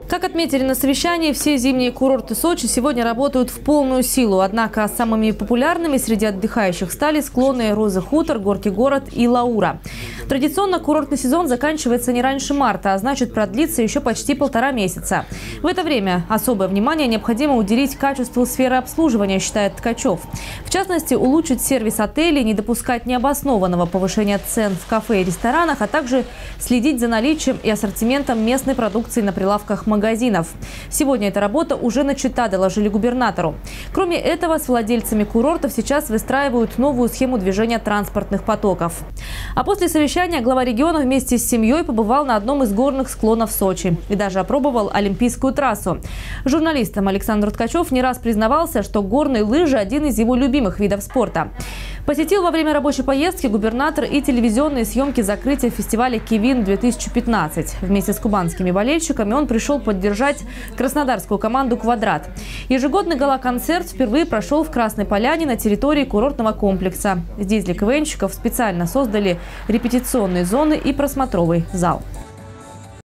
Как отметили на совещании, все зимние курорты Сочи сегодня работают в полную силу. Однако самыми популярными среди отдыхающих стали склоны Розы Хутор, Горький город и Лаура. Традиционно курортный сезон заканчивается не раньше марта, а значит продлится еще почти 1,5 месяца. В это время особое внимание необходимо уделить качеству сферы обслуживания, считает Ткачев. В частности, улучшить сервис отелей, не допускать необоснованного повышения цен в кафе и ресторанах, а также следить за наличием и ассортиментом местной продукции на прилавках магазинов. Сегодня эта работа уже начата, доложили губернатору. Кроме этого, с владельцами курортов сейчас выстраивают новую схему движения транспортных потоков. А после совещания глава региона вместе с семьей побывал на одном из горных склонов Сочи и даже опробовал Олимпийскую трассу. Журналистам Александр Ткачев не раз признавался, что горные лыжи – один из его любимых видов спорта. Посетил во время рабочей поездки губернатор и телевизионные съемки закрытия фестиваля «Кивин-2015». Вместе с кубанскими болельщиками он пришел поддержать краснодарскую команду «Квадрат». Ежегодный гала-концерт впервые прошел в Красной Поляне на территории курортного комплекса. Здесь для КВНщиков специально создали репетиционные зоны и просмотровый зал.